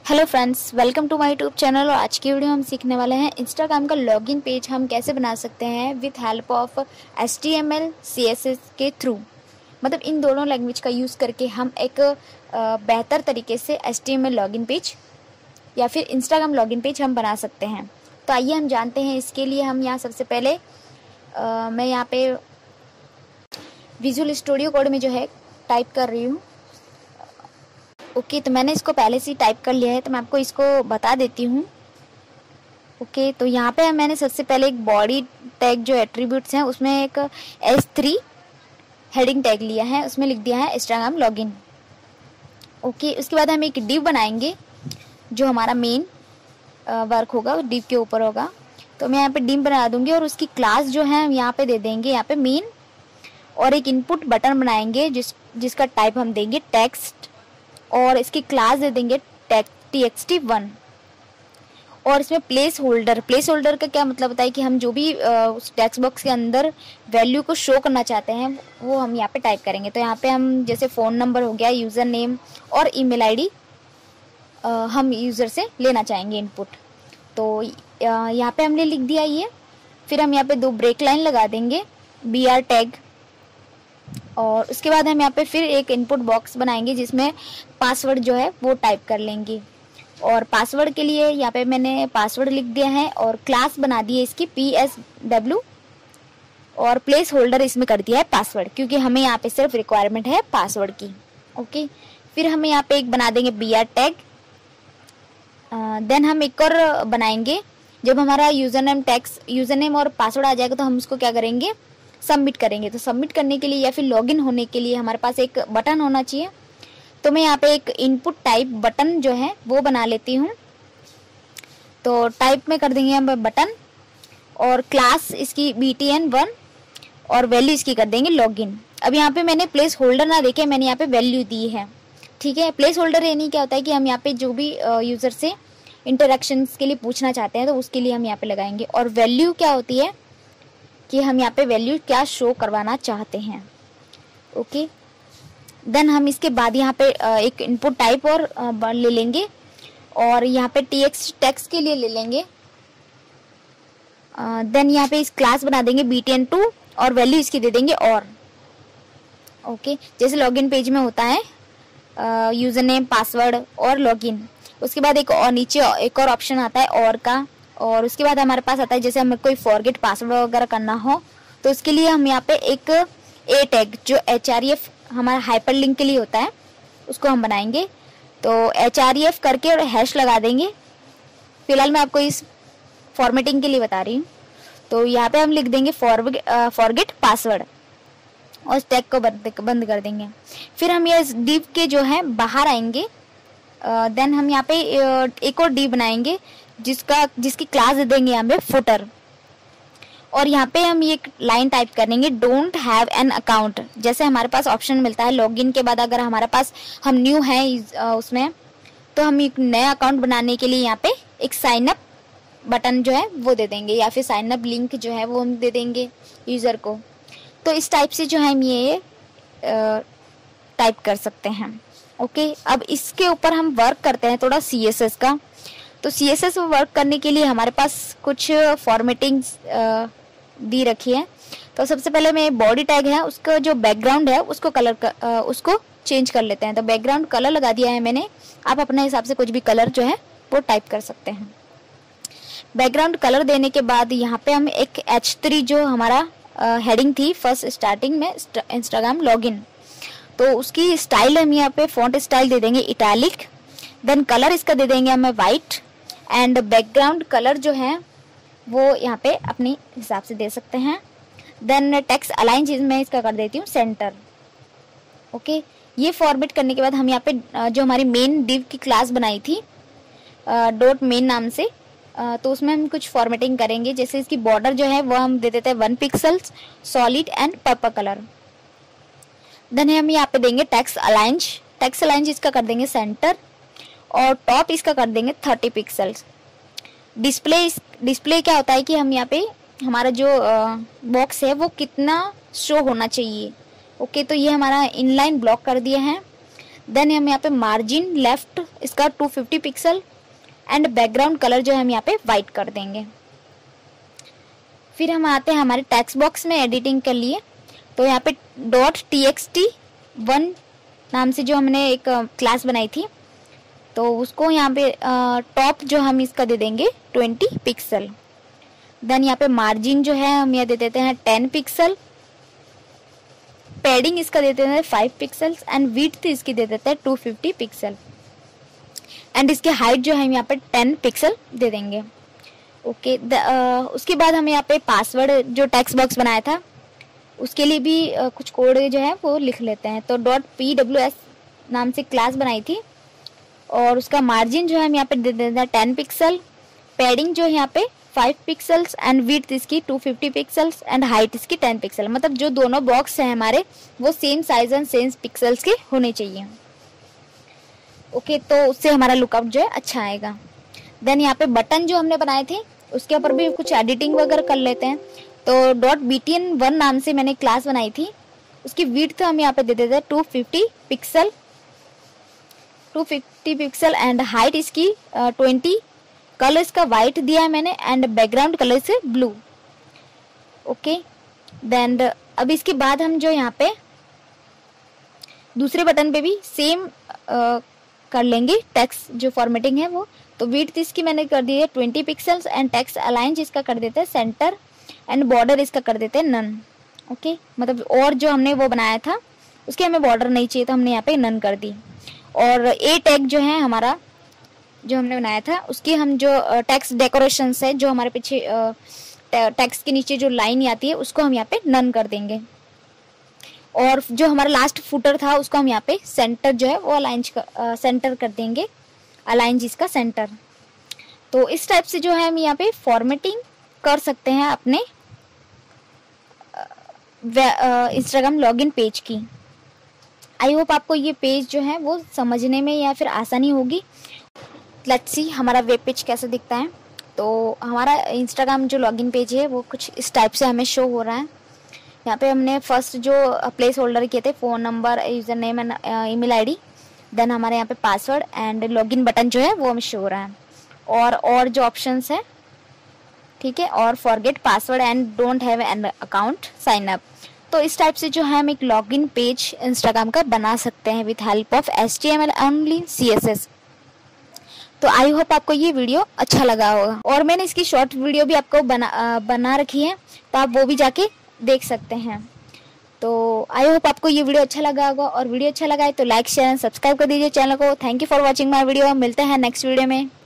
Hello friends, welcome to my YouTube channel. और आज की वीडियो हम सीखने वाले हैं इंस्टाग्राम का लॉगिन पेज हम कैसे बना सकते हैं with help of HTML CSS के थ्रू। मतलब इन दोनों लैंग्वेज का यूज़ करके हम एक बेहतर तरीके से HTML लॉगिन पेज या फिर इंस्टाग्राम लॉगिन पेज हम बना सकते हैं। तो आइए हम जानते हैं। इसके लिए हम यहाँ सबसे पहले मैं यहाँ पे विजुअल स्टूडियो कोड में जो है टाइप कर रही हूँ। ओके, तो मैंने इसको पहले से ही टाइप कर लिया है, तो मैं आपको इसको बता देती हूँ। ओके, तो यहाँ पे मैंने सबसे पहले एक बॉडी टैग जो एट्रीब्यूट्स हैं उसमें एक S3 हेडिंग टैग लिया है, उसमें लिख दिया है इंस्टाग्राम लॉगिन। ओके, उसके बाद हम एक डिव बनाएंगे जो हमारा मेन वर्क होगा, डिव के ऊपर होगा। तो मैं यहाँ पे डिव बना दूंगी और उसकी क्लास जो है हम यहाँ पे दे देंगे यहाँ पे मेन, और एक इनपुट बटन बनाएंगे जिसका टाइप हम देंगे टेक्स्ट, और इसकी क्लास दे देंगे txt1। और इसमें प्लेस होल्डर का क्या मतलब होता है कि हम जो भी उस टेक्स्ट बॉक्स के अंदर वैल्यू को शो करना चाहते हैं वो हम यहाँ पे टाइप करेंगे। तो यहाँ पे हम जैसे फ़ोन नंबर हो गया, यूज़र नेम और ईमेल आईडी हम यूज़र से लेना चाहेंगे इनपुट। तो यहाँ पे हमने लिख दिया ये। फिर हम यहाँ पे 2 ब्रेक लाइन लगा देंगे BR टैग, और उसके बाद हम यहाँ पे फिर एक इनपुट बॉक्स बनाएंगे जिसमें पासवर्ड जो है वो टाइप कर लेंगे। और पासवर्ड के लिए यहाँ पे मैंने पासवर्ड लिख दिया है और क्लास बना दी है इसकी PSW, और प्लेस होल्डर इसमें कर दिया है पासवर्ड, क्योंकि हमें यहाँ पे सिर्फ रिक्वायरमेंट है पासवर्ड की। ओके, फिर हम यहाँ पे एक बना देंगे BR टैग। देन हम एक और बनाएंगे। जब हमारा यूज़र नेम और पासवर्ड आ जाएगा तो हम उसको क्या करेंगे, सबमिट करेंगे। तो सबमिट करने के लिए या फिर लॉगिन होने के लिए हमारे पास एक बटन होना चाहिए। तो मैं यहाँ पे एक इनपुट टाइप बटन जो है वो बना लेती हूँ। तो टाइप में कर देंगे हम बटन, और क्लास इसकी BTN1 और वैल्यू इसकी कर देंगे लॉगिन। अब यहाँ पे मैंने प्लेस होल्डर ना देके मैंने यहाँ पे वैल्यू दी है। ठीक है, प्लेस होल्डर यानी क्या होता है कि हम यहाँ पे जो भी यूज़र से इंटरेक्शंस के लिए पूछना चाहते हैं तो उसके लिए हम यहाँ पे लगाएंगे। और वैल्यू क्या होती है कि हम यहाँ पे वैल्यू क्या शो करवाना चाहते हैं। ओके, देन हम इसके बाद यहाँ पे एक इनपुट टाइप और ले लेंगे, और यहाँ पे टेक्स्ट के लिए ले लेंगे। देन यहाँ पे इस क्लास बना देंगे BTN2 और वैल्यू इसकी दे देंगे और। ओके, जैसे लॉगिन पेज में होता है यूज़र नेम, पासवर्ड और लॉगिन। उसके बाद एक और नीचे एक और ऑप्शन आता है और का, और उसके बाद हमारे पास आता है जैसे हमें कोई फॉरगेट पासवर्ड वगैरह करना हो तो उसके लिए हम यहाँ पे एक A टैग जो href हमारा हाइपरलिंक के लिए होता है उसको हम बनाएंगे। तो href करके और हैश लगा देंगे। फिलहाल मैं आपको इस फॉर्मेटिंग के लिए बता रही हूँ। तो यहाँ पे हम लिख देंगे फॉरगेट पासवर्ड और इस टैग को बंद कर देंगे। फिर हम ये डिव के जो है बाहर आएंगे। देन हम यहाँ पे एक और डिव बनाएंगे जिसकी क्लास दे देंगे यहाँ पे फुटर, और यहाँ पे हम ये लाइन टाइप करेंगे डोंट हैव एन अकाउंट। जैसे हमारे पास ऑप्शन मिलता है लॉगिन के बाद, अगर हमारे पास हम न्यू हैं उसमें, तो हम एक नया अकाउंट बनाने के लिए यहाँ पे एक साइन अप बटन जो है वो दे देंगे, या फिर साइन अप लिंक जो है वो हम दे देंगे यूज़र को। तो इस टाइप से जो है हम ये टाइप कर सकते हैं। ओके, अब इसके ऊपर हम वर्क करते हैं थोड़ा CSS का। तो CSS में वर्क करने के लिए हमारे पास कुछ फॉर्मेटिंग दी रखी है। तो सबसे पहले मैं बॉडी टैग है उसका जो बैकग्राउंड है उसको चेंज कर लेते हैं। तो बैकग्राउंड कलर लगा दिया है मैंने, आप अपने हिसाब से कुछ भी कलर जो है वो टाइप कर सकते हैं। बैकग्राउंड कलर देने के बाद यहाँ पे हम एक H3 जो हमारा हेडिंग थी फर्स्ट स्टार्टिंग में इंस्टाग्राम लॉगिन, तो उसकी स्टाइल हम यहाँ पे फॉन्ट स्टाइल दे देंगे इटैलिक। देन कलर इसका दे देंगे हमें वाइट, एंड बैकग्राउंड कलर जो है वो यहाँ पे अपने हिसाब से दे सकते हैं। देन टेक्स्ट अलाइन चीज मैं इसका कर देती हूँ सेंटर। ओके, ये फॉर्मेट करने के बाद हम यहाँ पे जो हमारी मेन डिव की क्लास बनाई थी डॉट मेन नाम से, तो उसमें हम कुछ फॉर्मेटिंग करेंगे। जैसे इसकी बॉर्डर जो है वो हम दे देते हैं 1 pixels solid and purple colour. Then हम यहाँ पे देंगे टेक्स्ट अलाइन इसका कर देंगे सेंटर, और टॉप इसका कर देंगे 30 पिक्सल्स। डिस्प्ले क्या होता है कि हम यहाँ पे हमारा जो बॉक्स है वो कितना शो होना चाहिए। ओके, तो ये हमारा इनलाइन ब्लॉक कर दिया है। देन हम यहाँ पे मार्जिन लेफ्ट इसका 250 पिक्सल एंड बैकग्राउंड कलर जो है हम यहाँ पे वाइट कर देंगे। फिर हम आते हैं हमारे टेक्स्ट बॉक्स में एडिटिंग के लिए। तो यहाँ पे .txt1 नाम से जो हमने एक क्लास बनाई थी, तो उसको यहाँ पे टॉप जो हम इसका दे देंगे 20 पिक्सल। देन यहाँ पे मार्जिन जो है हम यहाँ दे देते हैं 10 पिक्सल, पैडिंग इसका देते हैं 5 पिक्सल्स एंड विड्थ इसकी दे देते हैं 250 पिक्सल एंड इसकी हाइट जो है हम यहाँ पे 10 पिक्सल दे देंगे। ओके, उसके बाद हम यहाँ पे पासवर्ड जो टेक्स्ट बॉक्स बनाया था उसके लिए भी कुछ कोड जो है वो लिख लेते हैं। तो .pws नाम से क्लास बनाई थी और उसका मार्जिन जो है हम यहाँ पे दे देते हैं 10 पिक्सल, पैडिंग जो है यहाँ पे 5 पिक्सल्स एंड विड्थ इसकी 250 पिक्सल्स एंड हाइट इसकी 10 पिक्सल। मतलब जो दोनों बॉक्स हैं हमारे वो same size and same pixels के होने चाहिए। ओके, तो उससे हमारा लुकआउट जो है अच्छा आएगा। देन यहाँ पे बटन जो हमने बनाए थे उसके ऊपर भी कुछ एडिटिंग वगैरह कर लेते हैं। तो .btn1 नाम से मैंने क्लास बनाई थी, उसकी विड्थ हम यहाँ पे दे देते हैं 250 पिक्सल एंड हाइट इसकी 20, कलर इसका वाइट दिया है मैंने एंड बैकग्राउंड कलर से ब्लू। ओके, देन अब इसके बाद हम जो यहाँ पे दूसरे बटन पे भी सेम कर लेंगे टेक्स्ट जो फॉर्मेटिंग है वो। तो विड्थ इसकी मैंने कर दी है 20 पिक्सल्स एंड टेक्स्ट अलाइन इसका कर देते हैं सेंटर एंड बॉर्डर इसका कर देते हैं नन। ओके, मतलब और जो हमने वो बनाया था उसके हमें बॉर्डर नहीं चाहिए तो हमने यहाँ पे नन कर दी। और ए टैग जो है हमारा जो हमने बनाया था उसकी हम जो टेक्स्ट डेकोरेशंस है जो हमारे पीछे टेक्स्ट के नीचे जो लाइन आती है उसको हम यहाँ पे नन कर देंगे। और जो हमारा लास्ट फुटर था उसको हम यहाँ पे सेंटर जो है वो अलाइन सेंटर कर देंगे, अलाइन जिसका सेंटर। तो इस टाइप से जो है हम यहाँ पे फॉर्मेटिंग कर सकते हैं अपने इंस्टाग्राम लॉगिन पेज की। आई होप आपको ये पेज जो है वो समझने में या फिर आसानी होगी। लेट्स सी हमारा वेब पेज कैसा दिखता है। तो हमारा इंस्टाग्राम जो लॉगिन पेज है वो कुछ इस टाइप से हमें शो हो रहा है। यहाँ पे हमने फर्स्ट जो प्लेस होल्डर किए थे phone number, user name and email ID, then हमारे यहाँ पे पासवर्ड एंड लॉगिन बटन जो है वो हमें शो हो रहा है। और जो ऑप्शंस है, ठीक है, और forget password and don't have an account sign up. तो इस टाइप से जो है हम एक लॉगिन पेज इंस्टाग्राम का बना सकते हैं with help of HTML only CSS। तो आई होप आपको ये वीडियो अच्छा लगा होगा और मैंने इसकी शॉर्ट वीडियो भी आपको बना रखी है, तो आप वो भी जाके देख सकते हैं। तो आई होप आपको ये वीडियो अच्छा लगा होगा और वीडियो अच्छा लगा है तो लाइक शेयर एंड सब्सक्राइब कर दीजिए चैनल को। Thank you for watching my video. मिलते हैं नेक्स्ट वीडियो में।